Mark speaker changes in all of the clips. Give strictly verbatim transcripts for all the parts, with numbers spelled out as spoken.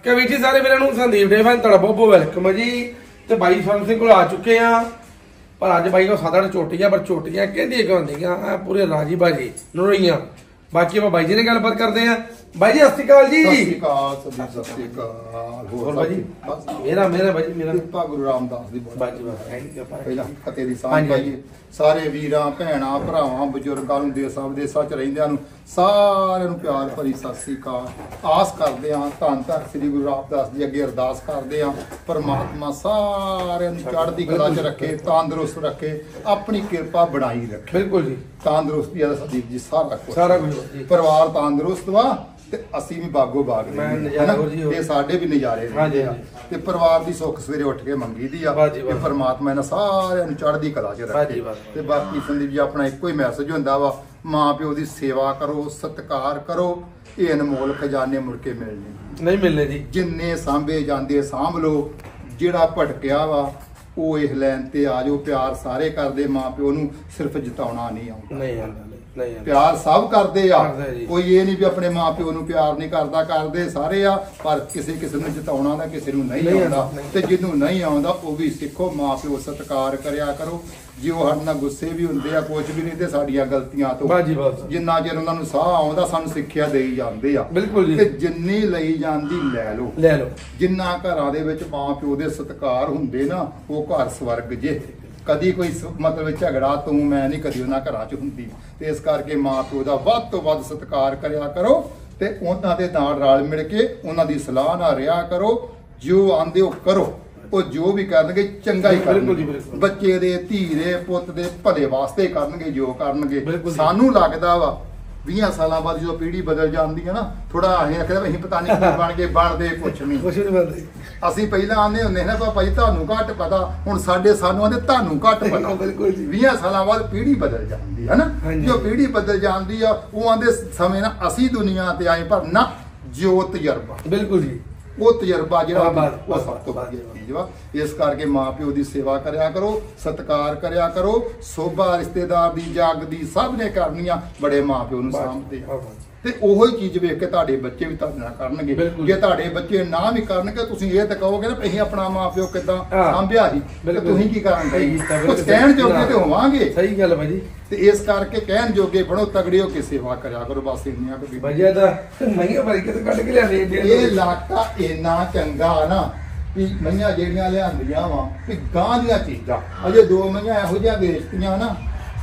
Speaker 1: ਕਵੀਟੀ ਸਾਰੇ ਵੀਰਾਂ ਨੂੰ ਸੰਦੀਪ ਡੇ ਫੈਨ ਤੁਹਾਡਾ ਬਹੁਤ ਬਹੁਤ ਵੈਲਕਮ ਹੈ ਜੀ। ਤੇ ਬਾਈ ਫਨ ਸਿੰਘ ਕੋਲ ਆ ਚੁੱਕੇ ਆ, ਪਰ ਅੱਜ ਬਾਈ ਕੋਲ ਸੱਤ ਅੱਠ ਝੋਟੀਆਂ, ਪਰ ਝੋਟੀਆਂ ਕਹਿੰਦੀਆਂ ਕਿਉਂ ਹੁੰਦੀਆਂ ਪੂਰੇ ਰਾਜੀ ਬਾਜੀ ਨਰੋਈਆਂ। ਬਾਕੀ ਆਪਾਂ ਬਾਈ ਜੀ ਨੇ ਗੱਲਬਾਤ ਕਰਦੇ ਆ। ਬਾਈ ਜੀ ਸਤਿ ਸ਼੍ਰੀ ਅਕਾਲ ਜੀ।
Speaker 2: ਸਤਿ ਸ਼੍ਰੀ ਅਕਾਲ ਸਤਿ ਸ਼੍ਰੀ ਅਕਾਲ।
Speaker 1: ਹੋਰ ਬਾਈ ਜੀ ਮੇਰਾ ਮੇਰਾ ਬਾਈ ਜੀ ਮੇਰਾ
Speaker 2: ਕਿਰਪਾ ਗੁਰੂ ਰਾਮਦਾਸ ਦੀ
Speaker 1: ਬਾਈ ਜੀ ਬਸ
Speaker 2: ਪਹਿਲਾਂ ਫਤਿਹ ਦੀ ਸਾਂਝ ਪਾਈਏ ਸਾਰੇ ਵੀਰਾਂ ਭੈਣਾਂ ਭਰਾਵਾਂ ਬਜ਼ੁਰਗਾਂ ਨੂੰ ਦੇਸਾਂ ਵਿਦੇਸਾਂ ਚ ਰਹਿੰਦਿਆਂ ਨੂੰ ਸਾਰਿਆਂ ਨੂੰ ਪਿਆਰ ਭਰੀ ਸਤਿ ਸ਼੍ਰੀ ਅਕਾਲ। ਆਸ ਕਰਦੇ ਹਾਂ ਧੰਨ ਧੰਨ ਸ੍ਰੀ ਗੁਰੂ ਰਾਮਦਾਸ ਜੀ ਅੱਗੇ ਅਰਦਾਸ ਕਰਦੇ ਹਾਂ ਪਰਮਾਤਮਾ ਸਾਰਿਆਂ ਨੂੰ ਚੜ੍ਹਦੀ ਕਲਾ ਚ ਰੱਖੇ, ਤੰਦਰੁਸਤ ਰੱਖੇ, ਆਪਣੀ ਕਿਰਪਾ ਬਣਾਈ ਰੱਖੇ।
Speaker 1: ਬਿਲਕੁਲ ਜੀ
Speaker 2: ਤੰਦਰੁਸਤੀ ਆ ਸੰਦੀਪ ਜੀ ਸਾਰਾ ਕੁਝ
Speaker 1: ਸਾਰਾ ਕੁਝ
Speaker 2: ਪਰਿਵਾਰ ਤੰਦਰੁਸਤ ਵਾ ਤੇ ਅਸੀਂ ਵੀ ਬਾਗੋ ਬਾਗ ਇਹ ਸਾਡੇ ਵੀ ਨਜ਼ਾਰੇ ਰਹਿੰਦੇ ਆ ਤੇ ਪਰਿਵਾਰ ਦੀ ਸੁੱਖ ਸਵੇਰੇ ਉੱਠ ਕੇ ਮੰਗੀ ਦੀ ਆ ਕਿ ਪਰਮਾਤਮਾ ਇਹਨਾਂ ਸਾਰਿਆਂ ਨੂੰ ਚੜ੍ਹਦੀ ਕਲਾ 'ਚ ਰੱਖੇ। ਤੇ ਬਾਕੀ ਸੰਦੀਪ ਜੀ ਆਪਣਾ ਇੱਕੋ ਹੀ ਮੈਸੇਜ ਹੁੰਦਾ ਵਾ, ਮਾਂ ਪਿਓ ਦੀ ਸੇਵਾ ਕਰੋ, ਸਤਿਕਾਰ ਕਰੋ, ਇਹ ਅਨਮੋਲ ਖਜ਼ਾਨੇ ਮੁੜ ਕੇ ਮਿਲਣੇ
Speaker 1: ਨਹੀਂ ਮਿਲਨੇ ਜੀ। ਜਿੰਨੇ
Speaker 2: ਸਾਂਭੇ ਜਾਂਦੇ ਸਾਂਭ ਲਓ, ਜਿਹੜਾ ਭਟਕਿਆ ਵਾ ਉਹ ਇਸ ਲਾਈਨ ਤੇ ਆ ਜਾਓ। ਪਿਆਰ ਸਾਰੇ ਕਰਦੇ, ਮਾਂ ਪਿਓ ਨੂੰ ਸਿਰਫ ਜਿਤਾਉਣਾ ਨਹੀਂ ਆਉਂਦਾ।
Speaker 1: ਨਹੀਂ ਆਉਂਦਾ
Speaker 2: ਪਿਆਰ ਸਭ ਕਰਦੇ ਆ, ਕੋਈ ਇਹ ਨਹੀਂ ਵੀ ਆਪਣੇ ਮਾਂ ਪਿਓ ਨੂੰ ਪਿਆਰ ਨਹੀਂ ਕਰਦਾ, ਕਰਦੇ ਸਾਰੇ ਆ, ਪਰ ਕਿਸੇ ਕਿਸੇ ਨੂੰ ਜਿਤਾਉਣਾ ਦਾ ਕਿਸੇ ਨੂੰ ਨਹੀਂ ਆਉਂਦਾ। ਤੇ ਜਿਹਨੂੰ ਨਹੀਂ ਆਉਂਦਾ ਉਹ ਵੀ ਸਿੱਖੋ, ਮਾਂ ਪਿਓ ਸਤਿਕਾਰ ਕਰਿਆ ਕਰੋ। ਜੇ ਉਹ ਸਾਡੇ ਨਾਲ ਗੁੱਸੇ ਵੀ ਹੁੰਦੇ ਆ ਕੁਝ ਵੀ ਨਹੀਂ ਤੇ ਸਾਡੀਆਂ ਗਲਤੀਆਂ ਤੋਂ ਜਿੰਨਾ ਚਿਰ ਉਹਨਾਂ ਨੂੰ ਸਾਹ ਆਉਂਦਾ ਸਾਨੂੰ ਸਿੱਖਿਆ ਦੇਈ ਜਾਂਦੇ ਆ।
Speaker 1: ਬਿਲਕੁਲ ਜੀ।
Speaker 2: ਤੇ ਜਿੰਨੀ ਲਈ ਜਾਂਦੀ ਲੈ ਲਓ
Speaker 1: ਲੈ ਲਓ।
Speaker 2: ਜਿੰਨਾ ਘਰਾਂ ਦੇ ਵਿੱਚ ਮਾਂ ਪਿਓ ਦੇ ਸਤਿਕਾਰ ਹੁੰਦੇ ਨਾ ਉਹ ਘਰ ਸਵਰਗ ਜੇ। ਕਦੀ ਕੋਈ ਮਤਲਬ ਝਗੜਾ ਤੂੰ ਮੈਂ ਨਹੀਂ ਕਦੀ ਉਹਨਾਂ ਘਰਾਂ 'ਚ ਹੁੰਦੀ। ਤੇ ਇਸ ਕਰਕੇ ਮਾਂ ਪਿਓ ਦਾ ਵੱਧ ਤੋਂ ਵੱਧ ਸਤਿਕਾਰ ਕਰਿਆ ਕਰੋ ਤੇ ਉਹਨਾਂ ਦੇ ਨਾਲ ਰਲ ਮਿਲ ਕੇ ਉਹਨਾਂ ਦੀ ਸਲਾਹ ਨਾਲ ਰਿਹਾ ਕਰੋ। ਜੋ ਆਂਦੇ ਉਹ ਕਰੋ, ਉਹ ਜੋ ਵੀ ਕਰਨਗੇ ਚੰਗਾ ਹੀ ਕਰਨਗੇ। ਬੱਚੇ ਦੇ ਧੀਰੇ ਪੁੱਤ ਦੇ ਭਲੇ ਵਾਸਤੇ ਕਰਨਗੇ ਜੋ ਕਰਨਗੇ। ਸਾਨੂੰ ਲੱਗਦਾ ਵਾ ਵੀਹ ਸਾਲਾਂ ਬਾਅਦ ਜਦੋਂ ਪੀੜ੍ਹੀ ਬਦਲ ਜਾਂਦੀ ਹੈ ਨਾ, ਥੋੜਾ ਅਸੀਂ ਆਖਿਆ ਅਸੀਂ ਪਤਾ ਨਹੀਂ ਕੀ ਬਣ ਕੇ ਬਣਦੇ ਕੁਛ ਨਹੀਂ ਕੁਛ ਨਹੀਂ ਬਣਦੇ। ਅਸੀਂ ਪਹਿਲਾਂ ਆਉਂਦੇ ਹੁੰਦੇ ਨਾ ਭਾਈ ਤੁਹਾਨੂੰ ਘੱਟ ਪਤਾ, ਹੁਣ ਸਾਡੇ ਸਾਨੂੰ ਆਂਦੇ ਤੁਹਾਨੂੰ ਘੱਟ ਪਤਾ। ਵੀਹ ਸਾਲਾਂ ਬਾਅਦ ਪੀੜ੍ਹੀ ਬਦਲ ਜਾਂਦੀ ਹੈ ਨਾ, ਜੋ ਪੀੜ੍ਹੀ ਬਦਲ ਜਾਂਦੀ ਆ ਉਹ ਆਂਦੇ ਸਮੇਂ ਨਾ ਅਸੀਂ ਦੁਨੀਆ ਤੇ ਆਏ, ਪਰ ਨਾ ਜੋ ਤਜਰਬਾ। ਬਿਲਕੁਲ ਜੀ, ਉਹ ਤਜਰਬਾ ਜਿਹੜਾ ਉਹ ਸਭ ਤੋਂ ਵਧੀਆ ਚੀਜ਼ ਵਾ। ਇਸ ਕਰਕੇ ਮਾਂ ਪਿਓ ਦੀ ਸੇਵਾ ਕਰਿਆ ਕਰੋ, ਸਤਿਕਾਰ ਕਰਿਆ ਕਰੋ। ਸੋਭਾ ਰਿਸ਼ਤੇਦਾਰ ਦੀ ਜੱਗ ਦੀ ਸਭ ਨੇ ਕਰਨੀ ਆ, ਬੜੇ ਮਾਂ ਪਿਓ ਨੂੰ ਸਾਂਭਦੇ ਆ। ਤੇ ਉਹੋ ਹੀ ਚੀਜ਼ ਵੇਖ ਕੇ ਤੁਹਾਡੇ ਬੱਚੇ ਵੀ ਤੁਹਾਡੇ ਨਾਲ ਕਰਨਗੇ। ਜੇ ਤੁਹਾਡੇ ਬੱਚੇ ਨਾ ਵੀ ਕਰਨਗੇ ਤੁਸੀਂ ਇਹ ਤਾਂ ਕਹੋਗੇ ਨਾ ਅਸੀਂ ਆਪਣਾ ਮਾਂ ਪਿਓ ਕਿੱਦਾਂ ਸਾਂਭਿਆ ਸੀ, ਤੁਸੀਂ ਕੀ ਕਰਾਂਗੇ? ਕੁਝ ਕਹਿਣ ਜੋਗੇ ਤੇ ਹੋਵਾਂਗੇ। ਸਹੀ ਗੱਲ ਭਾਜੀ। ਤੇ ਇਸ ਕਰਕੇ ਕਹਿਣ ਜੋਗੇ ਬਣੋ, ਤਗੜੇ ਹੋ ਕੇ ਸੇਵਾ ਕਰਿਆ ਕਰੋ। ਬਸ ਇੰਨੀਆਂ ਕੁ
Speaker 1: ਭਾਜੀ ਦਾ ਮਹੀਆਂ ਭਰ ਕੇ ਕੱਢ ਕੇ ਲਿਆ ਦੇ।
Speaker 2: ਇਹ ਇਲਾਕਾ ਇੰਨਾ ਚੰਗਾ ਨਾ ਵੀ ਮਈਆਂ ਜਿਹੜੀਆਂ ਲਿਆਂਦੀਆਂ ਵਾ ਵੀ ਗਾਂ ਦੀਆਂ ਚੀਜ਼ਾਂ। ਅਜੇ ਦੋ ਮਈਆਂ ਇਹੋ ਜਿਹੀਆਂ ਵੇਚਤੀਆਂ ਨਾ,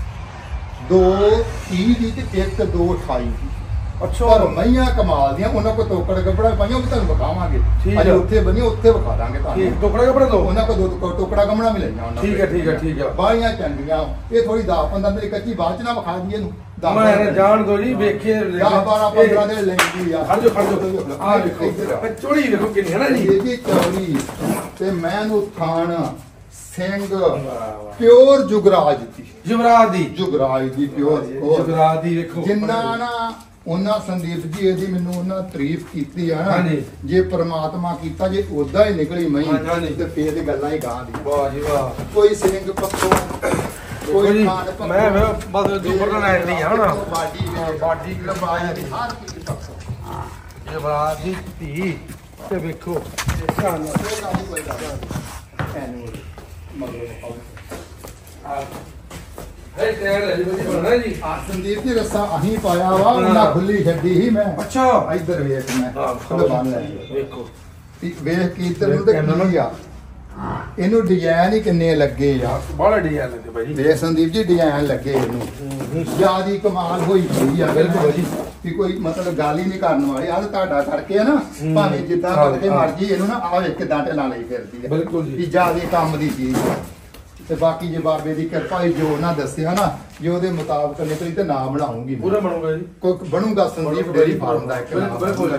Speaker 2: ਦੋ ਤੀਹ ਦੀ ਤੇ ਇੱਕ ਦੋ ਅਠਾਈ ਦੀ। ਅੱਛਾ, ਪਰ ਮਈਆਂ ਕਮਾਲ ਦੀਆਂ। ਉਹਨਾਂ ਕੋਲ ਤੋਕੜ ਕੱਪੜਾ ਪਾਈਆਂ ਉਹ ਵੀ ਤੁਹਾਨੂੰ ਵਿਖਾਵਾਂਗੇ। ਅਜੇ ਉੱਥੇ ਬਣੀ ਉੱਥੇ ਵਿਖਾ ਦਾਂਗੇ ਤੁਹਾਨੂੰ।
Speaker 1: ਟੋਕੜਾ ਕੱਪੜਾ ਦੋ
Speaker 2: ਉਹਨਾਂ ਕੋਲ ਦੋ ਟੋਕੜਾ ਗਮਣਾ ਵੀ ਲਈਆਂ ਉਹਨਾਂ।
Speaker 1: ਠੀਕ ਹੈ ਠੀਕ ਹੈ ਠੀਕ ਹੈ।
Speaker 2: ਬਾਹਲੀਆਂ ਚੰਗੀਆਂ। ਇਹ ਥੋੜੀ ਦਸ ਪੰਦਰਾਂ ਦਿਨ ਕੱਚੀ ਬਾਅਦ ਚ ਨਾ ਵਿਖਾ ਦਈਏ ਇਹਨੂੰ।
Speaker 1: ਮੈਂ ਜਾਣ ਦੋ ਜੀ, ਵੇਖੇ
Speaker 2: ਦਸ ਬਾਰਾਂ ਪੰਦਰਾਂ ਦਿਨ ਲੈਂਦੀ ਆ।
Speaker 1: ਖੜ ਜੋ ਖੜ ਜੋ ਆ ਵੇਖੋ ਚੋੜੀ ਵੇਖੋ ਕਿੰਨੀ ਹੈ ਨਾ ਜੀ।
Speaker 2: ਇਹ ਜੀ ਚੌੜੀ ਤੇ ਮੈਂ ਨੂੰ ਥਾਣ ਸਿੰਘ ਪਿਓਰ ਜੁਗਰਾਜ ਦੀ।
Speaker 1: ਜੁਗਰਾਜ ਦੀ
Speaker 2: ਜੁਗਰਾਜ ਦੀ ਪਿਓਰ
Speaker 1: ਜੁਗਰਾਜ ਦੀ। ਵੇਖੋ
Speaker 2: ਜਿੰਨਾ ਨਾ ਉਹਨਾਂ ਸੰਦੀਪ ਜੀ ਇਹਦੀ ਮੈਨੂੰ ਉਹਨਾਂ ਤਾਰੀਫ ਕੀਤੀ ਆ ਨਾ, ਜੇ ਪ੍ਰਮਾਤਮਾ ਕੀਤਾ ਜੇ ਉਦਾਂ ਹੀ ਨਿਕਲੀ ਮਈ ਤੇ ਫੇਰ ਤੇ ਗੱਲਾਂ ਹੀ ਗਾਂ ਦੀ। ਵਾਹ ਜੀ ਵਾਹ। ਕੋਈ ਸਿੰਘ ਪੱਖੋਂ ਕੋਈ
Speaker 1: ਮੈਂ ਬਸ ਦੁਪਰ ਨਾਲ ਲੈਣ ਨਹੀਂ ਆ ਨਾ।
Speaker 2: ਬਾਡੀ ਬਾਡੀ ਲੰਬਾਈ ਦੀ ਹਰ ਚੀਜ਼ ਪੱਖੋਂ
Speaker 1: ਜੁਗਰਾਜ ਦੀ ਧੀ। ਤੇ ਵੇਖੋ ਧਿਆਨ ਨਾਲ ਕੋਈ ਗੱਲ ਐਨੂੰ ਮਗਰੋਂ ਆ ਹੈ ਟਾਇਰ ਜੀ ਬੜੀ ਬਣਾ ਜੀ।
Speaker 2: ਆ ਸੰਦੀਪ ਦੀ ਰੱਸਾ ਅਹੀਂ ਪਾਇਆ ਵਾ, ਉਹਨਾਂ ਖੁੱਲੀ ਛੱਡੀ ਸੀ ਮੈਂ।
Speaker 1: ਅੱਛਾ,
Speaker 2: ਇੱਧਰ ਵੇਖ ਮੈਂ ਬੰਨ ਲੈ।
Speaker 1: ਵੇਖੋ
Speaker 2: ਵੇਖ ਕੀ ਇੱਧਰ ਨੂੰ ਤੇ ਕੀ ਆ ਇਹਨੂੰ ਡਿਜ਼ਾਈਨ ਹੀ ਕਿੰਨੇ ਲੱਗੇ ਆ।
Speaker 1: ਬੜਾ ਡਿਜ਼ਾਈਨ ਲੱਗੇ ਭਾਜੀ।
Speaker 2: ਵੇਖ ਸੰਦੀਪ ਜੀ ਡਿਜ਼ਾਈਨ ਲੱਗੇ ਇਹਨੂੰ। ਜਿਆਦੀ ਕਮਾਲ ਹੋਈ ਪਈ ਆ। ਬਿਲਕੁਲ ਜੀ, ਵੀ ਕੋਈ ਮਤਲਬ ਗੱਲ ਹੀ ਨਹੀਂ ਕਰਨ ਵਾਲੀ। ਆਹ ਤੁਹਾਡਾ ਕਰਕੇ ਆ ਨਾ, ਭਾਵੇਂ ਜਿੱਦਾਂ ਕਰਕੇ ਮਰਜੀ ਇਹਨੂੰ ਨਾ ਆ ਵੇਖ ਕਿਦਾਂ ਢੇਲਾਂ ਲਈ ਫਿਰਦੀ ਆ। ਬਿਲਕੁਲ ਜੀ, ਜਿਆਦੀ ਕੰਮ ਦੀ ਚੀਜ਼। ਤੇ ਬਾਕੀ ਜੇ ਬਾਬੇ ਦੀ ਕਿਰਪਾ ਹੀ ਜੋ ਉਹਨਾਂ ਦੱਸਿਆ ਨਾ, ਜੇ ਉਹਦੇ ਮੁਤਾਬਕ ਨਿਕਲੀ ਤੇ ਨਾ ਬਣਾਉਂਗੀ
Speaker 1: ਪੂਰਾ ਬਣੂਗਾ ਜੀ।
Speaker 2: ਕੋਈ ਬਣੂਗਾ ਸੰਦੀਪ ਡੇਰੀ ਫਾਰਮ ਦਾ ਇੱਕ ਬਿਲਕੁਲ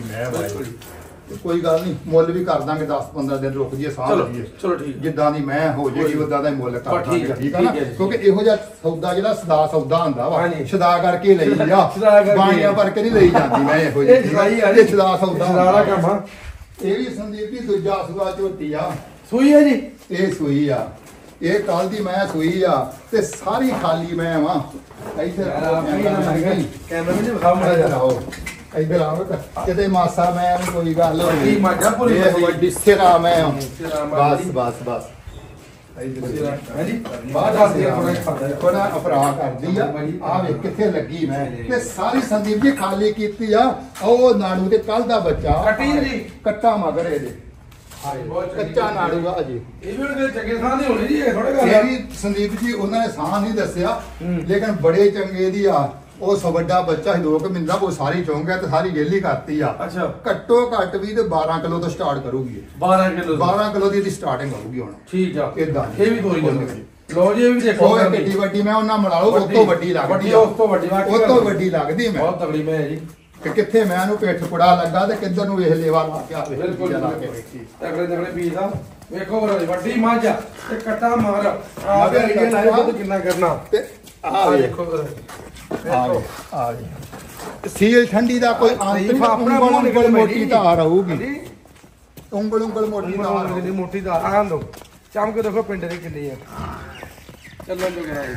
Speaker 2: ਕੋਈ ਗੱਲ ਨਹੀਂ, ਮੁੱਲ ਵੀ ਕਰ ਦਾਂਗੇ। ਦਸ ਪੰਦਰਾਂ ਦਿਨ ਰੁਕ ਜੀਏ, ਸਾਂਭ ਲਈਏ। ਚਲੋ ਠੀਕ, ਜਿੱਦਾਂ ਦੀ ਮੈਂ ਹੋ ਜਾਏਗੀ ਉਦਾਂ ਦਾ ਹੀ ਮੁੱਲ ਕਰ ਦਾਂਗੇ। ਠੀਕ ਆ ਨਾ, ਕਿਉਂਕਿ ਇਹੋ ਜਿਹਾ ਸੌਦਾ ਜਿਹੜਾ ਸਦਾ ਸੌਦਾ ਹੁੰਦਾ ਵਾ, ਛਦਾ ਕਰਕੇ ਲਈ ਆ, ਬਾਣੀਆਂ ਭਰ ਕੇ ਨਹੀਂ ਲਈ ਜਾਂਦੀ। ਮੈਂ ਇਹੋ ਜਿਹੀ ਛਦਾ ਸੌਦਾ ਕੰਮ। ਇਹ ਵੀ ਸੰਦੀਪ ਜੀ ਦੂਜਾ ਸੂਆ ਝੋਟੀ ਆ।
Speaker 1: ਸੂਈ ਆ ਜੀ
Speaker 2: ਇਹ? ਸੂਈ ਆ। ਇਹ ਕੱਲ ਦੀ ਮੈਂ ਸੂਈ ਆ ਤੇ ਸਾਰੀ ਖਾਲੀ ਮੈਂ ਵਾ। ਇੱਥੇ ਕੈਮਰਾ ਵਿੱਚ ਵਿਖਾ ਮੜਾ ਜਾ। ਇਧਰ ਆਓ ਕਿਤੇ ਮਾਸਾ ਮੈਂ ਕੋਈ ਗੱਲ
Speaker 1: ਵੱਡੀ ਮੱਝ ਆ ਪੂਰੀ
Speaker 2: ਇਹ ਵੱਡੀ ਸਿਰਾ ਮੈਂ
Speaker 1: ਸਿਰਾ ਮੱਝ
Speaker 2: ਬਸ
Speaker 1: ਦੀ।
Speaker 2: ਬਸ ਬਸ ਇਧਰ
Speaker 1: ਹਾਂਜੀ ਬਾਹਰ ਦੱਸ ਦਿਆ ਥੋੜਾ ਖਾਦਾ
Speaker 2: ਕੋਨਾ ਅਫਰਾ ਕਰਦੀ ਆ ਆ ਵੇ ਕਿੱਥੇ ਲੱਗੀ ਮੈਂ ਤੇ ਸਾਰੀ ਸੰਦੀਪ ਜੀ ਖਾਲੀ ਕੀਤੀ ਆ ਉਹ ਨਾੜੂ ਤੇ ਕੱਲ ਦਾ ਬੱਚਾ
Speaker 1: ਕੱਟੀ ਜੀ
Speaker 2: ਕੱਟਾ ਮਗਰ ਇਹਦੇ
Speaker 1: ਬਹੁਤ ਚੰਗੀ
Speaker 2: ਕੱਚਾ ਨਾੜੂ ਆ ਅਜੇ
Speaker 1: ਇਹ ਵੀ ਉਹਦੇ ਚੰਗੇ ਥਾਂ ਦੀ ਹੋਣੀ ਜੀ ਇਹ ਥੋੜਾ ਗੱਲ
Speaker 2: ਇਹ ਵੀ ਸੰਦੀਪ ਜੀ ਉਹਨਾਂ ਨੇ ਸਾਹ ਨਹੀਂ ਦੱਸਿਆ ਲੇਕਿਨ ਬੜੇ ਚੰਗੇ ਦੀ ਆ ਉਹ ਸੋ ਵੱਡਾ ਬੱਚਾ ਸੀ ਦੋ ਕੁ ਮਹੀਨਾ ਉਹ ਸਾਰੀ ਚੌਂਕ ਗਿਆ ਤੇ ਸਾਰੀ ਗੇਲੀ ਕਰਤੀ ਆ
Speaker 1: ਅੱਛਾ
Speaker 2: ਘੱਟੋ ਘੱਟ ਵੀ ਤੇ ਬਾਰਾਂ ਕਿਲੋ ਤੋਂ ਸਟਾਰਟ ਕਰੂਗੀ
Speaker 1: ਬਾਰਾਂ ਕਿਲੋ
Speaker 2: ਬਾਰਾਂ ਕਿਲੋ ਦੀ ਸਟਾਰਟਿੰਗ ਹੋਊਗੀ ਹੁਣ
Speaker 1: ਠੀਕ ਆ
Speaker 2: ਏਦਾਂ
Speaker 1: ਇਹ ਵੀ ਕੋਈ ਨਹੀਂ ਲੋ ਜੀ ਇਹ ਵੀ ਦੇਖੋ
Speaker 2: ਉਹ ਕਿੱਡੀ ਵੱਡੀ ਮੈਂ ਉਹਨਾਂ ਮਿਲਾ ਲਓ ਉਸ ਤੋਂ ਵੱਡੀ ਲੱਗਦੀ
Speaker 1: ਉਸ ਤੋਂ ਵੱਡੀ ਵਾਕੀ
Speaker 2: ਉਸ ਤੋਂ ਵੱਡੀ ਲੱਗਦੀ ਮੈਂ
Speaker 1: ਬਹੁਤ ਤਗੜੀ ਮੈਂ ਜੀ
Speaker 2: ਕਿ ਕਿੱਥੇ ਮੈਂ ਨੂੰ ਪੇਠ ਕੁੜਾ ਲੱਗਾ ਤੇ ਕਿੱਧਰ ਨੂੰ ਵੇਖ ਲੇਵਾ ਲਾ ਕੇ ਆਵੇ
Speaker 1: ਬਿਲਕੁਲ
Speaker 2: ਲਾ ਕੇ ਵੇਖੀ
Speaker 1: ਤਗੜੇ ਤਗੜੇ ਪੀਸ ਆ ਵੇਖੋ ਵੱਡੀ ਮੱਝ ਆ ਤੇ ਕੱਟਾ ਮਗਰ ਆ ਵੇ ਇਹ ਲਾਈਵ ਦੁੱਧ ਕਿੰਨਾ ਕਰਨਾ
Speaker 2: ਤੇ
Speaker 1: ਆ
Speaker 2: ਆ
Speaker 1: ਦੇਖੋ
Speaker 2: ਆ ਆ ਸੀਲ ਠੰਡੀ ਦਾ ਕੋਈ ਆਂਤਰਿਕ
Speaker 1: ਆਪਣਾ
Speaker 2: ਉਂਗਲ
Speaker 1: ਮੂੰਹ ਨਿਕਲ
Speaker 2: ਉਂਗਲ ਮੋਟੀ ਧਾਰ ਆਊਗੀ
Speaker 1: ਹਾਂਜੀ
Speaker 2: ਉਂਗਲ ਉਂਗਲ ਮੋਟੀ ਧਾਰ
Speaker 1: ਕਿੰਨੀ ਮੋਟੀ ਦਾ ਆਂ ਦੋ ਚਮਕ ਕੇ ਦੇਖੋ ਪਿੰਡ ਦੇ ਕਿੰਨੀ ਆ ਚੱਲਣ ਜੋ ਕਰਾਂਗੇ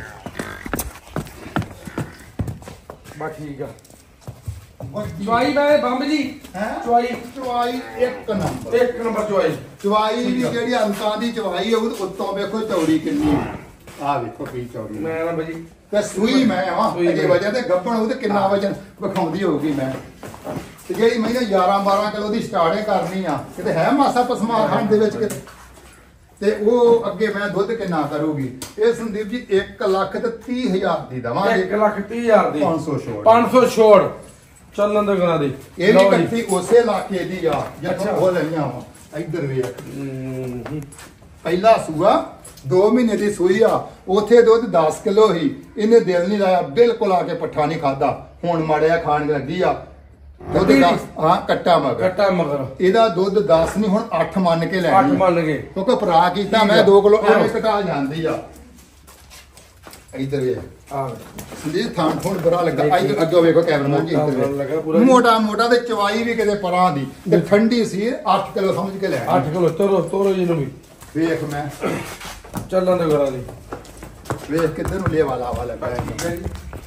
Speaker 1: ਬਾ ਠੀਕ ਆ
Speaker 2: ਵੱਡੀ
Speaker 1: ਚੁਆਈ ਮੈਂ ਬੰਬ ਜੀ
Speaker 2: ਹੈ
Speaker 1: ਚੁਆਈ
Speaker 2: ਚਵਾਈ ਇੱਕ ਨੰਬਰ
Speaker 1: ਇੱਕ ਨੰਬਰ ਚੁਆਈ
Speaker 2: ਚਵਾਈ ਵੀ ਜਿਹੜੀ ਅੰਤਾਂ ਦੀ ਚਵਾਈ ਹੈ ਉਹ ਉੱਤੋਂ ਵੇਖੋ ਚੌੜੀ ਕਿੰਨੀ ਆ ਵੇਖੋ ਕੀ ਚੌੜੀ
Speaker 1: ਮੈਂ ਨਾ ਬਜੀ
Speaker 2: ਤੇ ਸੂਈ ਮੈਂ ਹਾਂ
Speaker 1: ਸੂਈ
Speaker 2: ਅਜੇ
Speaker 1: ਮੈਂ।
Speaker 2: ਵਜ੍ਹਾ ਤੇ ਗੱਭਣ ਉਹ ਤੇ ਕਿੰਨਾ ਵਜਨ ਵਿਖਾਉਂਦੀ ਹੋਊਗੀ ਮੈਂ ਤੇ ਜਿਹੜੀ ਮੈਨੇ ਗਿਆਰਾਂ ਬਾਰਾਂ ਕਿਲੋ ਦੀ ਸਟਾਰਟਿੰਗ ਕਰਨੀ ਆ ਕਿਤੇ ਹੈ ਮਾਸਾ ਪਸਮਾ ਖਾਣ ਦੇ ਵਿੱਚ ਕਿਤੇ ਤੇ ਉਹ ਅੱਗੇ ਮੈਂ ਦੁੱਧ ਕਿੰਨਾ ਕਰੂਗੀ ਇਹ ਸੰਦੀਪ ਜੀ ਇੱਕ ਲੱਖ ਤੇ ਤੀਹ ਹਜ਼ਾਰ ਦੀ ਦਵਾਂਗੇ
Speaker 1: ਇੱਕ ਲੱਖ ਤੀਹ ਹਜ਼ਾਰ ਦੀ
Speaker 2: ਪੰਜ ਸੌ ਛੋੜ
Speaker 1: ਪੰਜ ਸੌ ਛੋੜ ਚੱਲਣ ਦੇ ਗਣਾ ਦੀ
Speaker 2: ਇਹ ਵੀ
Speaker 1: ਲਓ ਜੀ।
Speaker 2: ਕੱਟੀ ਉਸੇ ਇਲਾਕੇ ਦੀ ਆ
Speaker 1: ਅੱਛਾ।
Speaker 2: ਜਿੱਥੋਂ ਉਹ ਲਈਆਂ ਵਾ ਇੱਧਰ ਵੇਖ
Speaker 1: ਹਮ,
Speaker 2: ਪਹਿਲਾ ਸੂਆ ਦੋ ਮਹੀਨੇ ਦੀ ਸੂਈ ਆ ਉਥੇ ਦੁੱਧ ਦਸ ਕਿਲੋ ਹੀ ਇਹਨੇ ਦਿਲ ਨਹੀਂ ਲਾਇਆ ਬਿਲਕੁਲ ਆ ਕੇ ਪੱਠਾ ਨਹੀਂ ਖਾਦਾ ਹੁਣ ਮੜਿਆ ਖਾਣ ਲੱਗੀ ਆ ਦੁੱਧ
Speaker 1: ਕੱਟੀ
Speaker 2: ਦਸ ਹਾਂ ਕੱਟਾ ਮਗਰ
Speaker 1: ਕੱਟਾ ਮਗਰ
Speaker 2: ਇਹਦਾ ਦੁੱਧ ਦਸ ਨਹੀਂ ਹੁਣ ਅੱਠ ਮੰਨ ਕੇ
Speaker 1: ਅੱਠ
Speaker 2: ਲੈਣੀ ਆ।
Speaker 1: ਮੰਨ ਗਏ
Speaker 2: ਕਿਉਂਕਿ ਭਰਾ ਕੀਤਾ
Speaker 1: ਠੀਕ
Speaker 2: ਮੈਂ
Speaker 1: ਆ।
Speaker 2: ਦੋ ਕਿਲੋ ਐਵੇਂ
Speaker 1: ਚਲੋ।
Speaker 2: ਘਟਾ ਜਾਂਦੀ ਆ ਇੱਧਰ ਵੇਖ
Speaker 1: ਆ
Speaker 2: ਜੀ ਥਾਂ ਥੋੜ ਬੁਰਾ ਲੱਗਾ ਇੱਧਰ ਅੱਗੇ ਵੇਖੋ ਕੈਮਰਾਮੈਨ ਜੀ
Speaker 1: ਮੋਟਾ ਲੱਗਾ ਪੂਰਾ
Speaker 2: ਇੱਧਰ
Speaker 1: ਜੀ।
Speaker 2: ਮੋਟਾ ਮੋਟਾ ਤੇ ਚਵਾਈ ਵੀ ਕਿਤੇ ਪਰਾਂ ਦੀ ਤੇ ਠੰਡੀ ਸੀ ਅੱਠ ਕਿਲੋ ਸਮਝ ਕੇ ਲੈ
Speaker 1: ਅੱਠ ਕਿਲੋ ਤੋਰੋ ਤੋਰੋ ਜੀ ਨੂੰ ਵੀ
Speaker 2: ਵੇਖ ਮੈਂ
Speaker 1: ਚੱਲਣ ਦੇ ਗਣਾ ਦੀ
Speaker 2: ਵੇਖ ਕਿੱਧਰ ਨੂੰ ਲੇਵਾ ਲਾਵਾ ਲੱਗਾ ਹੈ।
Speaker 1: ਠੀਕ ਹੈ ਜੀ